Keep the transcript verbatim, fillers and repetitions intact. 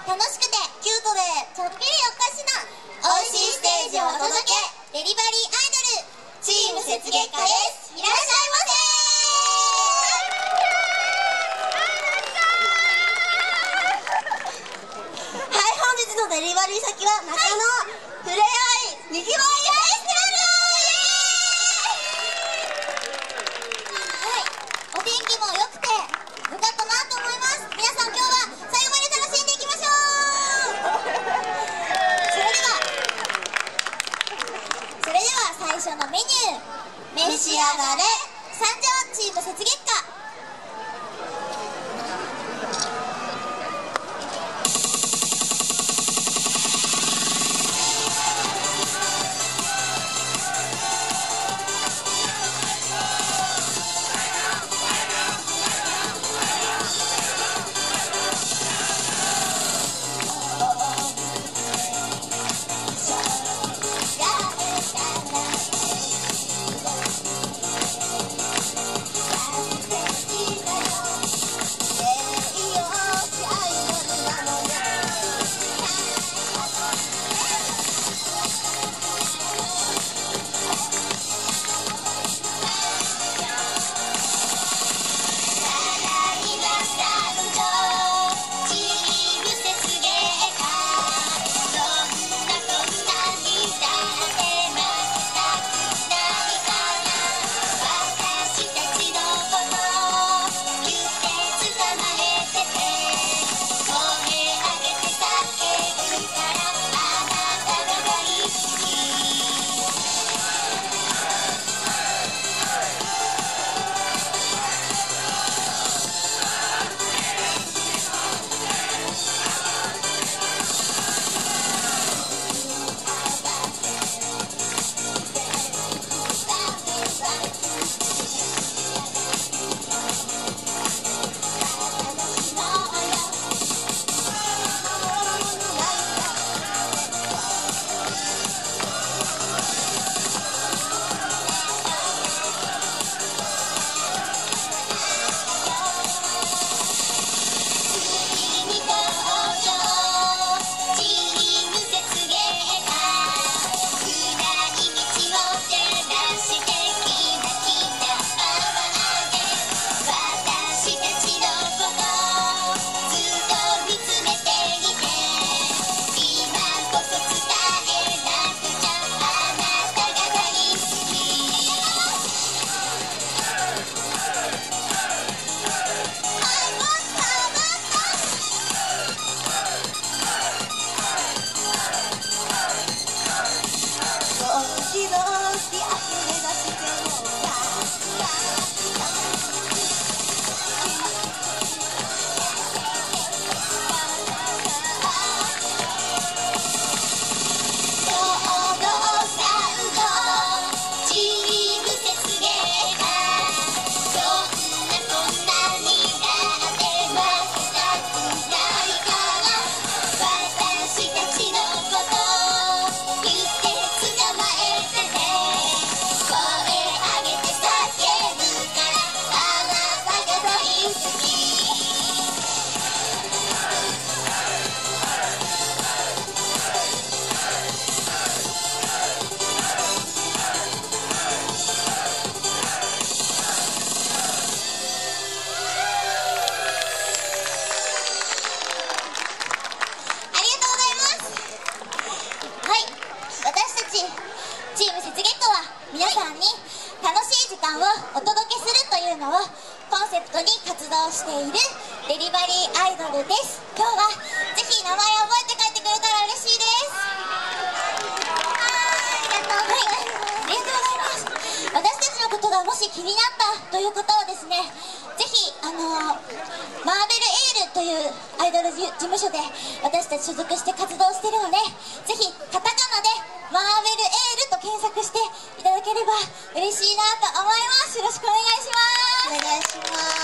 楽しくてキュートでちょっぴりおかしな美味しいステージをお届け、デリバリーアイドルチーム雪月花です。いらっしゃいませ。はい、本日のデリバリー先は中野ふれあいにぎわいフェスティバル。はい、お天気も良くてよかったなと思います。皆さん今日は最後まで楽しんでいきましょう。それではそれでは最初のメニュー、召し上がれ参上チーム雪月花。チーム雪月花は皆さんに楽しい時間をお届けするというのをコンセプトに活動しているデリバリーアイドルです。今日はぜひ名前を覚えて帰ってくれたら嬉しいです。ありがとうございます。ありがとうございます。私たちのことがもし気になったということはですね、ぜひあのー、マーベルエールというアイドル事務所で私たち所属して活動しているので、ぜひカタカナでマーベルエールと検索していただければ嬉しいなと思います。よろしくお願いします。お願いします。